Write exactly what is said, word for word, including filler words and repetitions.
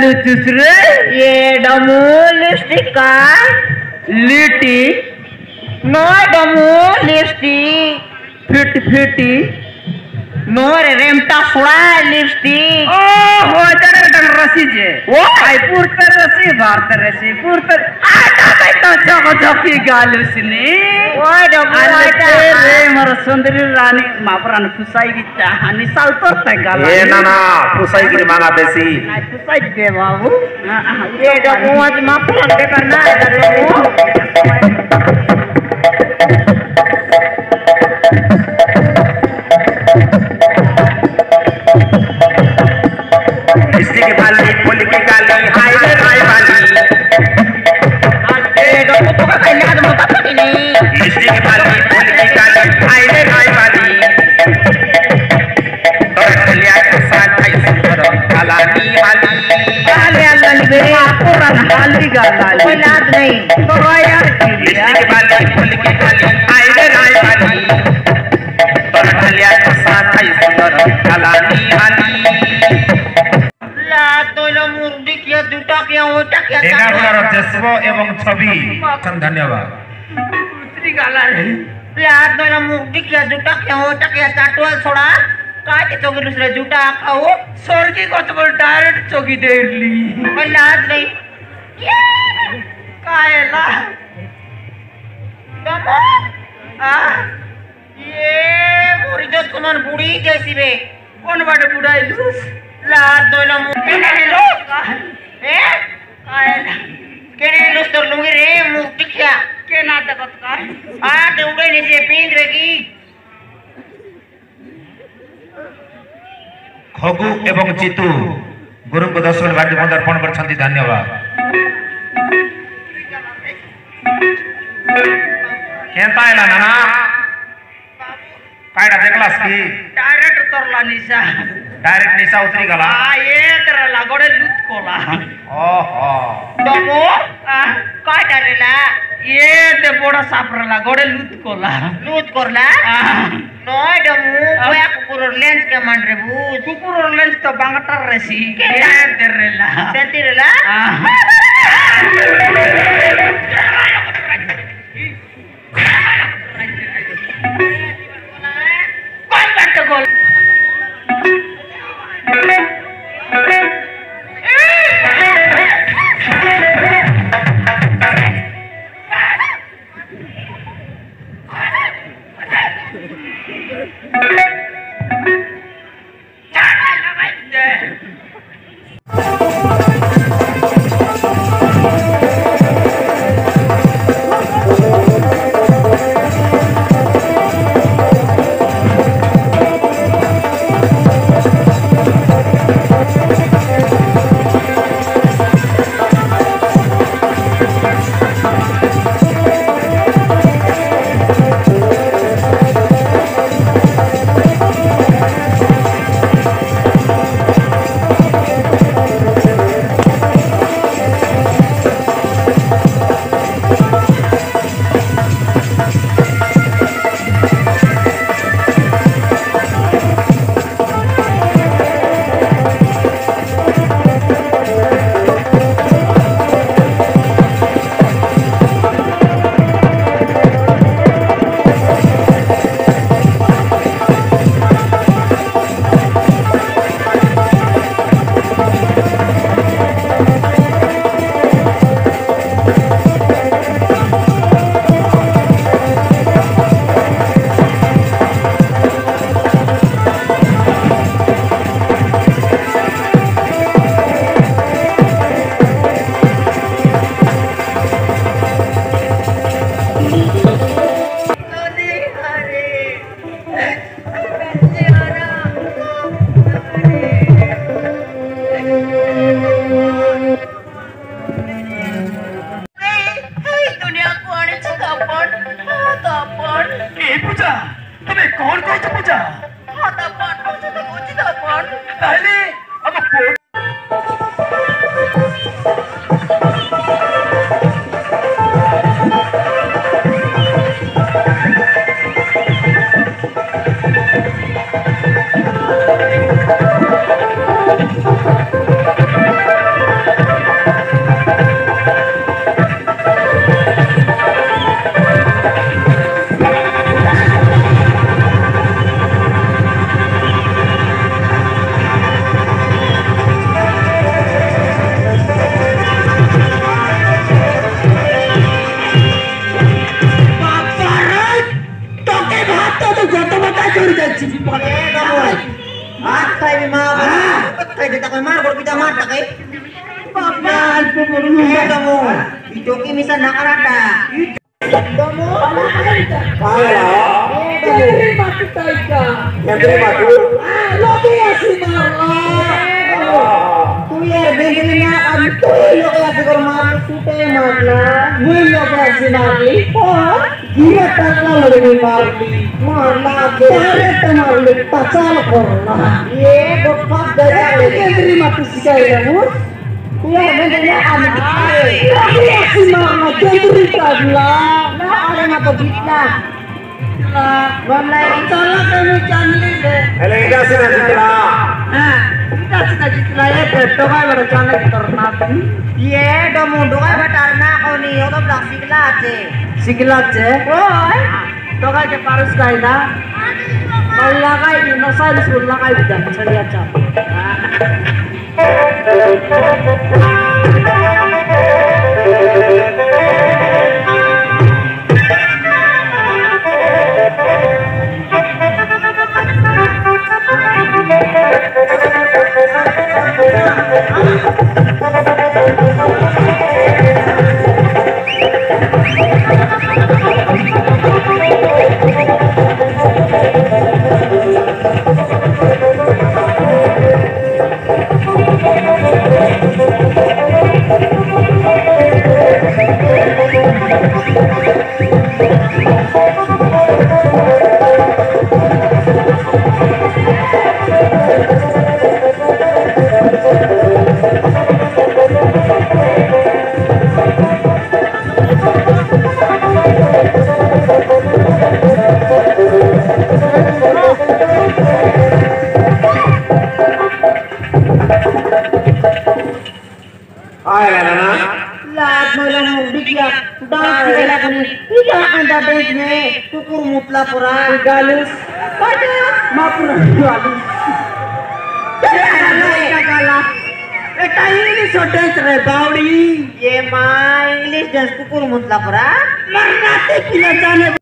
लुचुस रे ये डमू लिपस्टिक का लिटी नो डमू लिपस्टिक फिट फिटी नो रे रेमटा सोड़ा लिपस्टिक ओ हो जरे डंग रसी जे वो आई पुरतर रसी भारत रसी पुरतर आटा बैठो चको चकी गालुसनी वो डमू आटा रे मर सुंदरी रानी मापरान फुसाई की चाहनी साल तो तंगाल ए ना ना फुसाई की मांगा देसी फुसाई दे बाबू ये डमू आज मापरान के करना है डमू लिपस्टिक की बाली फूल की गाली हाय रे हाय वाली ये डमू तो का याद मत पड़ी नहीं लिपस्टिक की बाली फूल की गाली हाय रे हाय वाली तो लिया के साथ आई सुंदर कालानी हाली गाले अल्लाह बेरे पुरान हाली गाला कोई याद नहीं तो यार लिपस्टिक की बाली फूल की गाली हाय रे हाय वाली तो लिया के साथ आई सुंदर कालानी हाली ला तो लो मुर्दी किया दूटा किया ओटा किया एकाग्र जज्ब एवं छवि धन्यवाद दूसरी गाला रे ला तो लो मुर्दी किया दूटा किया ओटा किया चाटवाल छोड़ा काटे चौकी दूसरे जूटा खाओ स्वर्गी को तो डायरेक्ट चौकी दे ली कोई याद नहीं कायला डमू आ ये पूरी जो तुमन बूढ़ी जैसी बे कौन बड़े बुढ़ाई लूस ला तो लो मुर्दी नहीं लो ए कायला केने लुस तो लूंगी रे मुर्दी किया के नाटक का आ ते उड़े नीचे पींद रेगी खगु एवं चितु गुरु को दस मिनट बाकी अर्पण कर धन्यवाद केंता है नाना कायडा देखलास की डायरेक्ट तोरला निशा डायरेक्ट निशा उतरी गला आ ये तरला गोडे लूट कोला ओहो डमू आ काय डरेला ये ते बड़ा सापरला गोडे लूट कोला लूट करला नय डमू कोया कुकुर लेंस के मान रे बूज कुकुर लेंस तो बांगटर रेसी के तेरेला सेंती रेला कौन बैठ गोल चोरी जायची पकडे काय बी मा काय देता काय मार बोल kita mata kay बाबा अल्प बोलून eh kamu itu ki misa nakarata kamu चोरी मारताय का केंद्रीय मातू लोक अशी मारला तू यार बेगरीना आणि तू लोक असं कर मार तू ते मारला मी लोक अशी मारली गिरा टाकला लढवी मारली मारला डायरेक्ट मारली पचाल करला ये गप्पा गया केंद्री माती शिकायला मग तू यार बेगरीना आणि लोक अशी मारला केंद्री टाकला ना अरे ना बघितला Online चला कमी चांगली दे अरे इधर से ना जितना kita cita ya beto काय बरं चांगली करणार ये do mundo काय batarna ko ni yo to plastic la ache शिकलाचे hoy तो काय ते पारस काय ना मला काय नसायला सोडला काय विचार छडियाचा आया ना ना lahat mo lang mo bigla dance kaya ko ni ika anda dance me kukur mutla pura galus pada mapura galus kagala eta ini sodes re baudi ye ma english dance kukur mutla pura marnate pila jane